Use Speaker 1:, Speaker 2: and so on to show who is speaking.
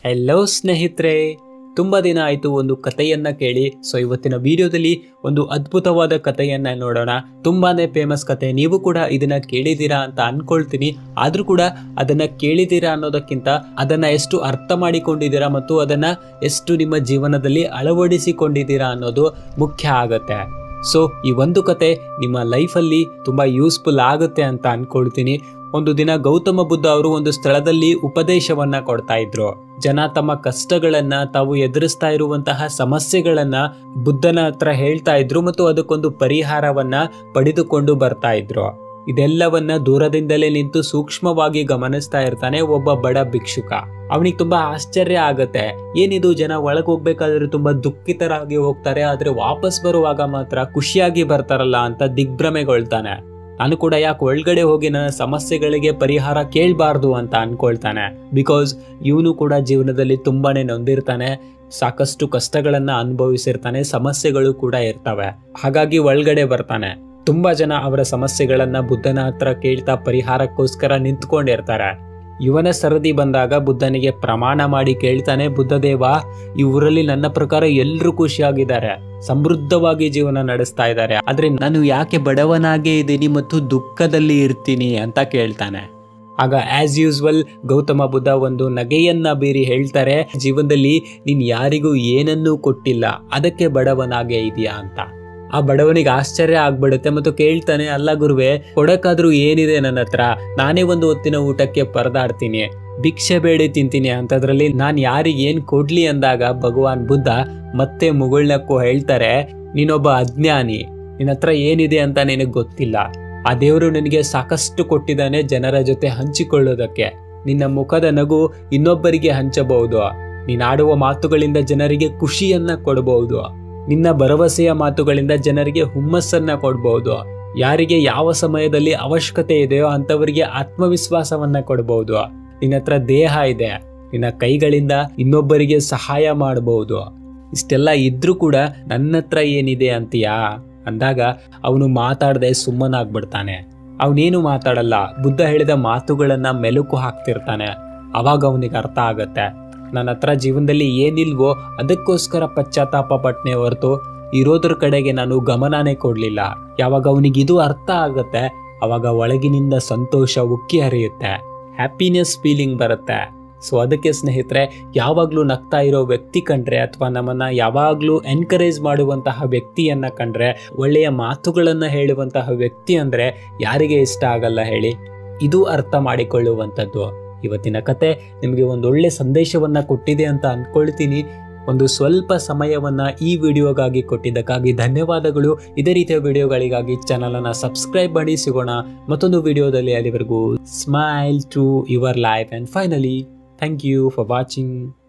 Speaker 1: Hello ಸ್ನೇಹಿತರೆ, ತುಂಬಾ ದಿನ ಆಯ್ತು ಒಂದು ಕಥೆಯನ್ನ ಕೇಳಿ. ಸೊ ಇವತ್ತಿನ ವಿಡಿಯೋದಲ್ಲಿ ಒಂದು ಅದ್ಭುತವಾದ ಕಥೆಯನ್ನ ನೋಡೋಣ. ತುಂಬಾನೇ ಫೇಮಸ್ ಕಥೆ, ನೀವು ಕೂಡ ಇದನ್ನ ಕೇಳಿದೀರಾ ಅಂತ ಅನ್ಕೊಳ್ತೀನಿ. ಆದ್ರೂ ಕೂಡ ಅದನ್ನ ಕೇಳಿದೀರಾ ಅನ್ನೋದಕ್ಕಿಂತ ಅದನ್ನ ಎಷ್ಟು ಅರ್ಥ ಮಾಡಿಕೊಂಡಿದ್ದೀರಾ ಮತ್ತು ಅದನ್ನ ಎಷ್ಟು ನಿಮ್ಮ ಜೀವನದಲ್ಲಿ ಅಳವಡಿಸಿಕೊಂಡಿದ್ದೀರಾ ಅನ್ನೋದು ಮುಖ್ಯ ಆಗತ್ತೆ. ಸೊ ಈ ಒಂದು ಕತೆ ನಿಮ್ಮ ಲೈಫಲ್ಲಿ ತುಂಬಾ ಯೂಸ್ಫುಲ್ ಆಗುತ್ತೆ ಅಂತ ಅನ್ಕೊಳ್ತೀನಿ. ಒಂದು ದಿನ ಗೌತಮ ಬುದ್ಧ ಅವರು ಒಂದು ಸ್ಥಳದಲ್ಲಿ ಉಪದೇಶವನ್ನ ಕೊಡ್ತಾ ಇದ್ರು. ಜನ ತಮ್ಮ ಕಷ್ಟಗಳನ್ನ, ತಾವು ಎದುರಿಸ್ತಾ ಇರುವಂತಹ ಸಮಸ್ಯೆಗಳನ್ನ ಬುದ್ಧನ ಹತ್ರ ಹೇಳ್ತಾ ಇದ್ರು ಮತ್ತು ಅದಕ್ಕೊಂದು ಪರಿಹಾರವನ್ನ ಪಡೆದುಕೊಂಡು ಬರ್ತಾ ಇದ್ರು. ಇದೆಲ್ಲವನ್ನ ದೂರದಿಂದಲೇ ನಿಂತು ಸೂಕ್ಷ್ಮವಾಗಿ ಗಮನಿಸ್ತಾ ಇರ್ತಾನೆ ಒಬ್ಬ ಬಡ ಭಿಕ್ಷುಕ. ಅವನಿಗೆ ತುಂಬಾ ಆಶ್ಚರ್ಯ ಆಗತ್ತೆ, ಏನಿದು ಜನ ಒಳಗೆ ಹೋಗ್ಬೇಕಾದ್ರೆ ತುಂಬಾ ದುಃಖಿತರಾಗಿ ಹೋಗ್ತಾರೆ, ಆದ್ರೆ ವಾಪಸ್ ಬರುವಾಗ ಮಾತ್ರ ಖುಷಿಯಾಗಿ ಬರ್ತಾರಲ್ಲ ಅಂತ ದಿಗ್ಭ್ರಮೆಗೊಳ್ತಾನೆ. ನಾನು ಕೂಡ ಯಾಕೆ ಒಳಗಡೆ ಹೋಗಿ ನನ್ನ ಸಮಸ್ಯೆಗಳಿಗೆ ಪರಿಹಾರ ಕೇಳಬಾರ್ದು ಅಂತ ಅನ್ಕೊಳ್ತಾನೆ. ಬಿಕಾಸ್ ಇವನು ಕೂಡ ಜೀವನದಲ್ಲಿ ತುಂಬಾನೇ ನೊಂದಿರ್ತಾನೆ, ಸಾಕಷ್ಟು ಕಷ್ಟಗಳನ್ನ ಅನುಭವಿಸಿರ್ತಾನೆ, ಸಮಸ್ಯೆಗಳು ಕೂಡ ಇರ್ತವೆ. ಹಾಗಾಗಿ ಒಳಗಡೆ ಬರ್ತಾನೆ. ತುಂಬಾ ಜನ ಅವರ ಸಮಸ್ಯೆಗಳನ್ನ ಬುದ್ಧನ ಹತ್ರ ಕೇಳ್ತಾ ಪರಿಹಾರಕ್ಕೋಸ್ಕರ ನಿಂತ್ಕೊಂಡಿರ್ತಾರೆ. ಇವನ ಸರದಿ ಬಂದಾಗ ಬುದ್ಧನಿಗೆ ಪ್ರಮಾಣ ಮಾಡಿ ಕೇಳ್ತಾನೆ, ಬುದ್ಧದೇವ, ಈ ಊರಲ್ಲಿ ನನ್ನ ಪ್ರಕಾರ ಎಲ್ಲರೂ ಖುಷಿಯಾಗಿದ್ದಾರೆ, ಸಮೃದ್ಧವಾಗಿ ಜೀವನ ನಡೆಸ್ತಾ ಇದ್ದಾರೆ, ಆದ್ರೆ ನಾನು ಯಾಕೆ ಬಡವನಾಗೇ ಇದ್ದೀನಿ ಮತ್ತು ದುಃಖದಲ್ಲಿ ಇರ್ತೀನಿ ಅಂತ ಕೇಳ್ತಾನೆ. ಆಗ ಆಸ್ ಯೂಸ್ವಲ್ ಗೌತಮ ಬುದ್ಧ ಒಂದು ನಗೆಯನ್ನ ಬೀರಿ ಹೇಳ್ತಾರೆ, ಜೀವನದಲ್ಲಿ ನೀನ್ ಯಾರಿಗೂ ಏನನ್ನೂ ಕೊಟ್ಟಿಲ್ಲ, ಅದಕ್ಕೆ ಬಡವನಾಗೇ ಇದೆಯಾ ಅಂತ. ಆ ಬಡವನಿಗೆ ಆಶ್ಚರ್ಯ ಆಗ್ಬಿಡುತ್ತೆ ಮತ್ತು ಕೇಳ್ತಾನೆ, ಅಲ್ಲ ಗುರುವೆ, ಕೊಡಕ್ಕಾದ್ರೂ ಏನಿದೆ ನನ್ನ ಹತ್ರ? ನಾನೇ ಒಂದು ಹೊತ್ತಿನ ಊಟಕ್ಕೆ ಪರದಾಡ್ತೀನಿ, ಭಿಕ್ಷೆ ಬೇಡಿ ತಿಂತೀನಿ, ಅಂತದ್ರಲ್ಲಿ ನಾನ್ ಯಾರಿಗೆ ಏನ್ ಕೊಡ್ಲಿ ಅಂದಾಗ ಭಗವಾನ್ ಬುದ್ಧ ಮತ್ತೆ ಮುಗುಳ್ನಕ್ಕೂ ಹೇಳ್ತಾರೆ, ನೀನೊಬ್ಬ ಅಜ್ಞಾನಿ, ನಿನ್ನ ಹತ್ರ ಏನಿದೆ ಅಂತ ನಿನಗೆ ಗೊತ್ತಿಲ್ಲ. ಆ ದೇವರು ನಿನಗೆ ಸಾಕಷ್ಟು ಕೊಟ್ಟಿದ್ದಾನೆ ಜನರ ಜೊತೆ ಹಂಚಿಕೊಳ್ಳೋದಕ್ಕೆ. ನಿನ್ನ ಮುಖದ ನಗು ಇನ್ನೊಬ್ಬರಿಗೆ ಹಂಚಬಹುದು, ನೀನ್ ಆಡುವ ಮಾತುಗಳಿಂದ ಜನರಿಗೆ ಖುಷಿಯನ್ನ ಕೊಡಬಹುದು, ನಿನ್ನ ಭರವಸೆಯ ಮಾತುಗಳಿಂದ ಜನರಿಗೆ ಹುಮ್ಮಸ್ಸನ್ನ ಕೊಡಬಹುದು, ಯಾರಿಗೆ ಯಾವ ಸಮಯದಲ್ಲಿ ಅವಶ್ಯಕತೆ ಇದೆಯೋ ಅಂತವರಿಗೆ ಆತ್ಮವಿಶ್ವಾಸವನ್ನ ಕೊಡಬಹುದು. ನಿನ್ನ ಹತ್ರ ದೇಹ ಇದೆ, ನಿನ್ನ ಕೈಗಳಿಂದ ಇನ್ನೊಬ್ಬರಿಗೆ ಸಹಾಯ ಮಾಡಬಹುದು. ಇಷ್ಟೆಲ್ಲ ಇದ್ರೂ ಕೂಡ ನನ್ನ ಹತ್ರ ಏನಿದೆ ಅಂತೀಯಾ ಅಂದಾಗ ಅವನು ಮಾತಾಡದೆ ಸುಮ್ಮನಾಗ್ಬಿಡ್ತಾನೆ. ಅವನೇನು ಮಾತಾಡಲ್ಲ, ಬುದ್ಧ ಹೇಳಿದ ಮಾತುಗಳನ್ನ ಮೆಲುಕು ಹಾಕ್ತಿರ್ತಾನೆ. ಅವಾಗ ಅವನಿಗೆ ಅರ್ಥ ಆಗತ್ತೆ, ನನ್ನ ಹತ್ರ ಜೀವನದಲ್ಲಿ ಏನಿಲ್ವೋ ಅದಕ್ಕೋಸ್ಕರ ಪಶ್ಚಾತ್ತಾಪ ಪಟ್ನೆ ಹೊರತು ಇರೋದ್ರ ಕಡೆಗೆ ನಾನು ಗಮನನೇ ಕೊಡ್ಲಿಲ್ಲ. ಯಾವಾಗ ಅವನಿಗೆ ಇದು ಅರ್ಥ ಆಗತ್ತೆ, ಅವಾಗ ಒಳಗಿನಿಂದ ಸಂತೋಷ ಉಕ್ಕಿ ಹರಿಯುತ್ತೆ, ಹ್ಯಾಪಿನೆಸ್ ಫೀಲಿಂಗ್ ಬರುತ್ತೆ. ಸೊ ಅದಕ್ಕೆ ಸ್ನೇಹಿತರೆ, ಯಾವಾಗ್ಲೂ ನಗ್ತಾ ಇರೋ ವ್ಯಕ್ತಿ ಕಂಡ್ರೆ ಅಥವಾ ನಮ್ಮನ್ನ ಯಾವಾಗ್ಲೂ ಎನ್ಕರೇಜ್ ಮಾಡುವಂತಹ ವ್ಯಕ್ತಿಯನ್ನ ಕಂಡ್ರೆ, ಒಳ್ಳೆಯ ಮಾತುಗಳನ್ನ ಹೇಳುವಂತಹ ವ್ಯಕ್ತಿ ಅಂದ್ರೆ ಯಾರಿಗೆ ಇಷ್ಟ ಆಗಲ್ಲ ಹೇಳಿ? ಇದು ಅರ್ಥ ಮಾಡಿಕೊಳ್ಳುವಂಥದ್ದು. ಇವತ್ತಿನ ಕತೆ ನಿಮಗೆ ಒಂದೊಳ್ಳೆ ಸಂದೇಶವನ್ನ ಕೊಟ್ಟಿದೆ ಅಂತ ಅನ್ಕೊಳ್ತೀನಿ. ಒಂದು ಸ್ವಲ್ಪ ಸಮಯವನ್ನ ಈ ವಿಡಿಯೋಗಾಗಿ ಕೊಟ್ಟಿದ್ದಕ್ಕಾಗಿ ಧನ್ಯವಾದಗಳು. ಇದೇ ರೀತಿಯ ವಿಡಿಯೋಗಳಿಗಾಗಿ ಚಾನಲ್ ಅನ್ನ ಸಬ್ಸ್ಕ್ರೈಬ್ ಮಾಡಿ. ಸಿಗೋಣ ಮತ್ತೊಂದು ವಿಡಿಯೋದಲ್ಲಿ. ಅಲ್ಲಿವರೆಗೂ smile to your life and finally thank you for watching.